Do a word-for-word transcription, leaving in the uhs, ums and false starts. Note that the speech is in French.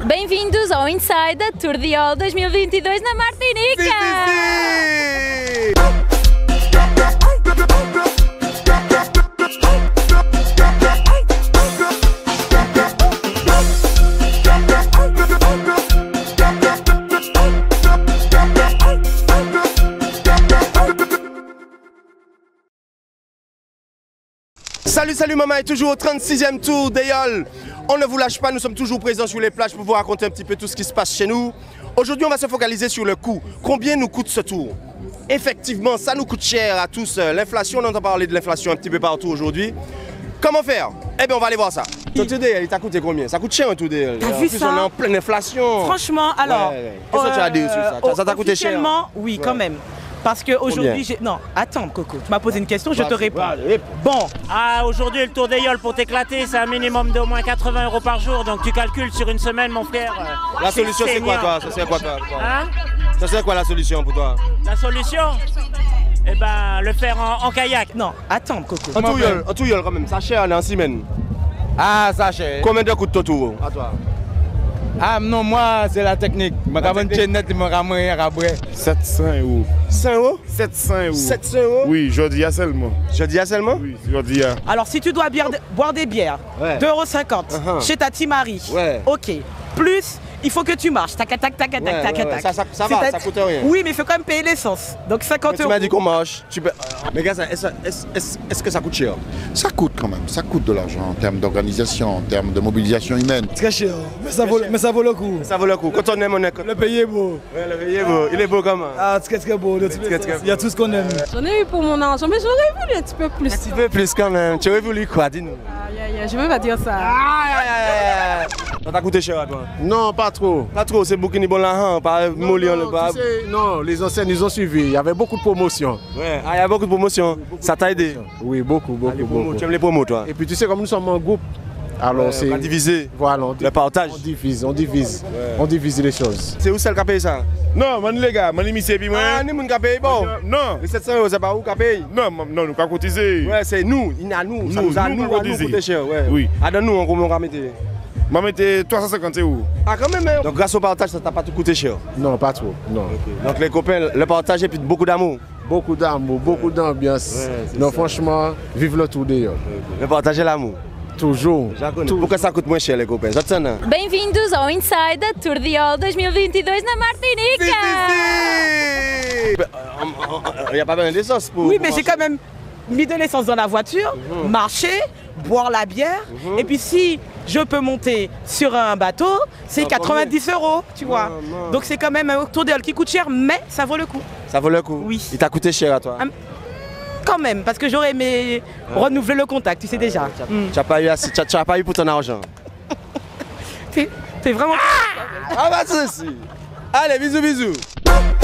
Bem-vindos ao Inside da Tour de Ol dois mil e vinte e dois na Martinica! Sim, sim, sim. Salut, salut maman, est toujours au trente-sixième tour d'Eol. On ne vous lâche pas, nous sommes toujours présents sur les plages pour vous raconter un petit peu tout ce qui se passe chez nous. Aujourd'hui, on va se focaliser sur le coût. Combien nous coûte ce tour? Effectivement, ça nous coûte cher à tous. L'inflation, on entend parler de l'inflation un petit peu partout aujourd'hui. Comment faire? Eh bien, on va aller voir ça. Ton tour d'Eol, il t'a coûté combien? Ça coûte cher un tour d'Eol. T'as vu ça? On est en pleine inflation. Franchement, alors... Ouais, ouais. Qu'est-ce que tu as dit sur ça? Ça t'a coûté cher? Officiellement, oui, Ouais. quand même. Parce qu'aujourd'hui, j'ai... Non, attends, Coco, tu m'as posé une question, je te réponds. Bon, Ah, aujourd'hui, le tour d'Eol pour t'éclater, c'est un minimum d'au moins quatre-vingts euros par jour. Donc tu calcules sur une semaine, mon frère. euh, La solution, c'est quoi, saignant. toi? Ça serait quoi, toi? Hein? Ça serait quoi la solution pour toi? La solution? Eh ben, le faire en, en kayak. non, attends, Coco. En tout yol, en tout yol quand même, ça cher en semaine. Ah, ça cher. Combien de coûte ton tour? À toi. Ah non, moi c'est la technique. Je vais une chaîne net et je vais après. sept cents euros. cinq euros? sept cents euros. sept cents euros? Oui, je dis à seulement. Je dis à seulement? Oui, je dis à. Alors, si tu dois bière- boire des bières, Ouais. deux euros cinquante Uh-huh. chez chez ta Marie, Ouais. ok. Plus, il faut que tu marches. Tac, tac, tac, tac, tac, Ouais, tac, ouais, ouais. tac. Ça, ça- ça va, C'est-à- ça coûte rien. Oui, mais il faut quand même payer l'essence. Donc cinquante Tu euros. m'as dit qu'on marche. Tu peux... Mais gars, est-ce est est est que ça coûte cher? Ça coûte quand même, ça coûte de l'argent en termes d'organisation, en termes de mobilisation humaine. Très cher, mais ça, vaut, mais ça vaut le coup. Ça vaut le coup. Quand on aime, on est... Le pays est beau. Ouais, le pays est beau. Il est beau comment? Ah, très très beau. de toutes les Très, très sortes. Il y a tout ce qu'on aime. J'en ai eu pour mon argent, mais j'aurais voulu un petit peu plus. Un petit peu plus quand même. Tu aurais voulu quoi? Dis-nous. Aïe, aïe, aïe, je ne vais pas dire ça. Aïe, aïe, aïe, aïe. Ça t'a coûté cher à toi? Non, pas trop. Pas trop, c'est Burkini bon l'argent, pas Non, Molly, on non, le pas. tu sais, non, les enseignes nous ont suivis. Il y avait beaucoup de promotions. Ouais, ah, il y a beaucoup de promotions. Ça t'a aidé? Oui, beaucoup, beaucoup, Ah, les promos. beaucoup. Tu aimes les promos, toi? Et puis tu sais, comme nous sommes en groupe, alors Ouais, c'est. on va diviser. Voilà, on, Le partage. on divise, on divise, on divise les choses. C'est où celle qui a payé ça? Non, man les gars, man limité puis moi. Ah, nous, nous qui a payé, bon. Non, Les sept cents euros, c'est pas où qui a payé? non, man, non, nous pas cotiser. Ouais, c'est nous, il y a nous, ça Nous, nous a nous, nous, nous, à nous cotiser. coûté cher, ouais. Oui. Ah, donne nous, on on va mettre. M'a mettez trois cent cinquante euros. Ah, quand même, hein. Donc, grâce au partage, ça t'a pas tout coûté cher. Non, pas trop. Non. Donc, les copains, le partage et puis beaucoup d'amour. Beaucoup d'amour, beaucoup d'ambiance. Ouais, c'est non, ça. franchement, vive le tour d'Eol. Le partage et l'amour. Toujours. Pourquoi ça coûte moins cher, les copains? Ça te sonne, hein? Bem-vindos ao Inside da Tour de Ol dois mil e vinte e dois na Martinica! Il n'y a pas besoin d'essence pour. Oui, pour mais j'ai marcher. quand même mis de l'essence dans la voiture, marcher, boire la bière. Et puis si je peux monter sur un bateau, c'est Ah, quatre-vingt-dix euros, tu vois. Non, non. Donc c'est quand même un tour d'Eol qui coûte cher, mais ça vaut le coup. Ça vaut le coup? Oui. Il t'a coûté cher à toi? Ah, Quand même, parce que j'aurais aimé renouveler le contact, tu sais déjà. Tu n'as pas, eu assez- tu as- tu as pas eu pour ton argent. T'es t'es vraiment... Ah bah, c'est si. Allez, bisous, bisous.